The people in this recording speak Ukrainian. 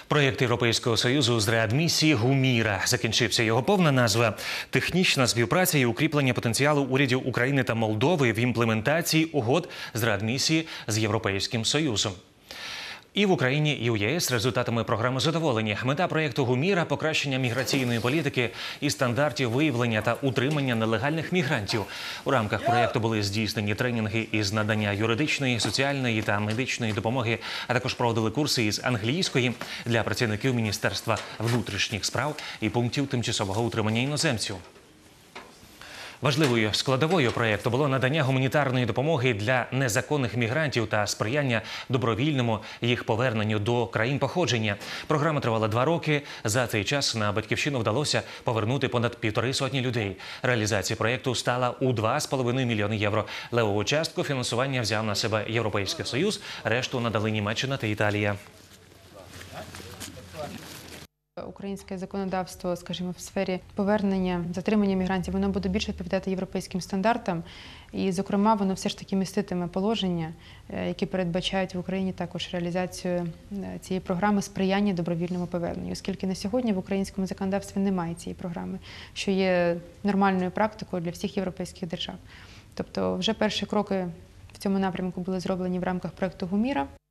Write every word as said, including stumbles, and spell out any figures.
Проєкт Європейського Союзу з реадмісії «Гуміра» закінчився. Його повна назва – «Технічна співпраця і укріплення потенціалу урядів України та Молдови в імплементації угод з реадмісії з Європейським Союзом». І в Україні, і у ЄС результатами програми задоволені. Мета проєкту «Гуміра» – покращення міграційної політики і стандартів виявлення та утримання нелегальних мігрантів. У рамках проєкту були здійснені тренінги із надання юридичної, соціальної та медичної допомоги, а також проводили курси із англійської для працівників Міністерства внутрішніх справ і пунктів тимчасового утримання іноземців. Важливою складовою проєкту було надання гуманітарної допомоги для незаконних мігрантів та сприяння добровільному їх поверненню до країн походження. Програма тривала два роки. За цей час на Батьківщину вдалося повернути понад півтори сотні людей. Реалізація проєкту стала у два з половиною мільйони євро. Левову частку фінансування взяв на себе Європейський Союз, решту надали Німеччина та Італія. Українське законодавство, скажімо, в сфері повернення, затримання мігрантів, воно буде більше відповідати європейським стандартам. І, зокрема, воно все ж таки міститиме положення, які передбачають в Україні також реалізацію цієї програми сприяння добровільному поверненню. Оскільки на сьогодні в українському законодавстві немає цієї програми, що є нормальною практикою для всіх європейських держав. Тобто вже перші кроки в цьому напрямку були зроблені в рамках проєкту «Гуміра».